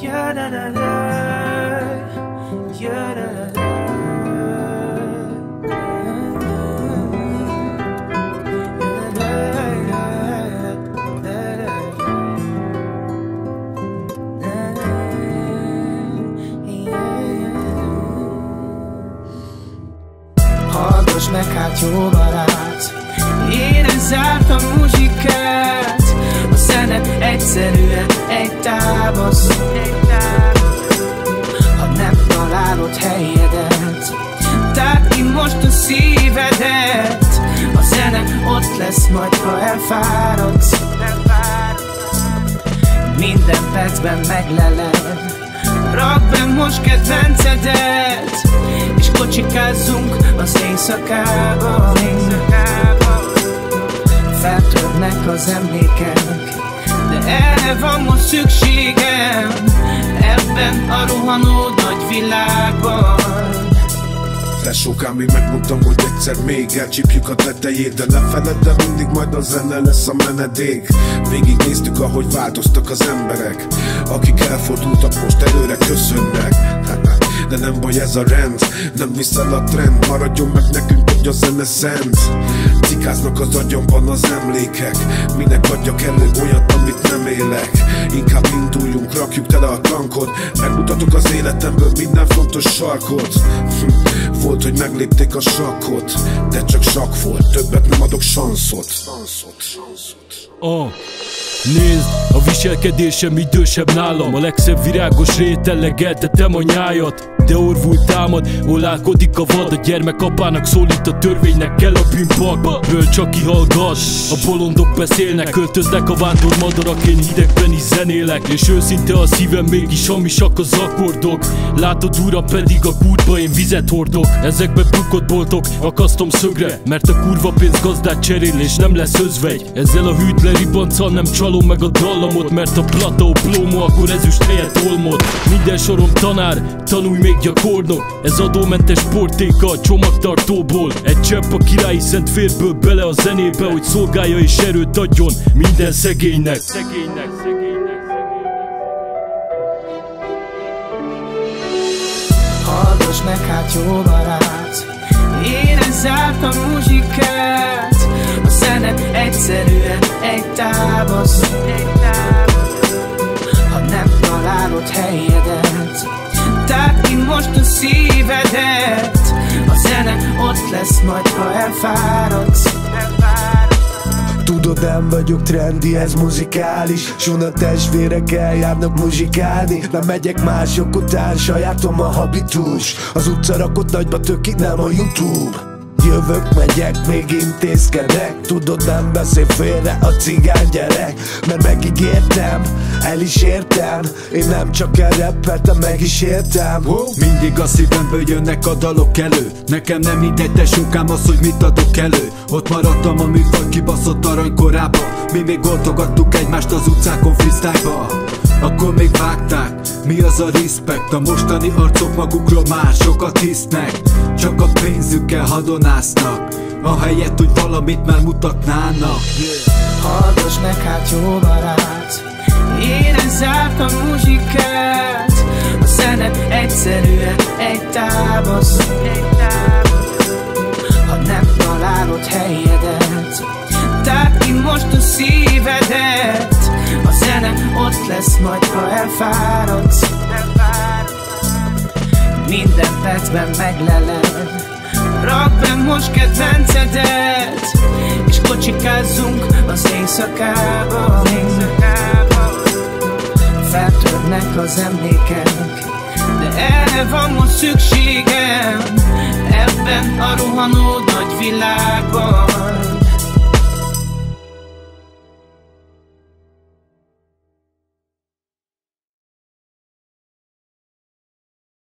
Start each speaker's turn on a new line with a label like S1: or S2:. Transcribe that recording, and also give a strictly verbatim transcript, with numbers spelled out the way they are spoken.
S1: Hallgass meg hát jó barát, érezd a muzsikát. A zene egyszerűen egy tábasz. Ha nem találod helyedet, tárd ki most a szívedet. A zene ott lesz majd, ha elfáradsz. Minden percben megleled, rakd be most kedvencedet, és kocsikázzunk az éjszakában. Feltörnek az emlékek, de erre van most szükségem, ebben a rohanó nagy világban.
S2: Lesókám, én megmondtam, hogy egyszer még elcsípjük a tetejét, de ne feledd, de mindig majd a zene lesz a menedék. Végignéztük, ahogy változtak az emberek, akik elfordultak, most előre köszönnek. De nem baj, ez a rend, nem viszel a trend, maradjon meg nekünk, hogy a zene szent. Cikáznak az agyamban az emlékek, minek adjak elő olyat, amit nem élek. Inkább induljunk, rakjuk tele a tankot, megmutatok az életemből minden fontos sarkot. Volt, hogy meglépték a sakkot, de csak sakk volt, többet nem adok sanszot.
S3: Oh. Nézd, a viselkedésem idősebb nálam, a legszebb virágos réten legeltetem a nyájat. De orvul támad, hol álkodik a vad, a gyermek apának szólít, a törvénynek kell a bűnpak. Ből csak kihallgass, a bolondok beszélnek, költöznek a vándor madarak, én hidegben is zenélek. És őszinte a szívem, mégis hamisak az akkordok. Látod ura, pedig a kútba én vizet hordok. Ezekbe bukott boltok, akasztom szögre, mert a kurva pénz gazdát cserél és nem lesz özvegy. Ezzel a hűtlen ribanccal nem csalom meg a dallamot, mert a plata plómo akkor ezüst helyett olmod. Minden sorom tanár, tanulj még gyakornok, ez adómentes portéka a csomagtartóból. Egy csepp a királyi szent vérből bele a zenébe, hogy szolgálja és erőt adjon minden szegénynek. Szegénynek, szegénynek,
S1: Hallgass meg hát jó barát, érezd át a muzsikát. A zene egyszerűen egy tábasz. Ha nem találod helyedet, tárd ki most a szívedet. A zene ott lesz majd, ha elfáradsz.
S4: Tudod, nem vagyok trendi, ez muzikális. Suna testvérek eljárnak muzsikálni. Nem megyek mások után, sajátom a habitus. Az utca rakott nagyba tökik, nem a YouTube. Jövök, megyek, még intézkedek. Tudod, nem beszél félre a cigány gyerek, mert megígértem, el is értem. Én nem csak elreppeltem, meg is értem.
S5: Mindig a szívemből jönnek a dalok elő. Nekem nem mindegy, te sokám az, hogy mit adok elő. Ott maradtam a műfaj kibaszott aranykorába. Mi még oltogattuk egymást az utcákon freestyle-ba. Akkor még vágták, mi az a respect? A mostani arcok magukról már sokat hisznek, csak a pénzükkel hadonáznak, ahelyett, hogy valamit már mutatnának.
S1: Hallgass meg hát jó barát, érezd át a muzsikát. A zene egyszerűen egy tábasz. Ha nem találod helyedet, tárd ki most a szívedet. A zene ott lesz majd, ha elfáradsz. Minden percben megleled, rakd be most kedvencedet, és kocsikázzunk az éjszakában. Feltörnek az emlékek, de erre van most szükségem, ebben a rohanó nagy világban.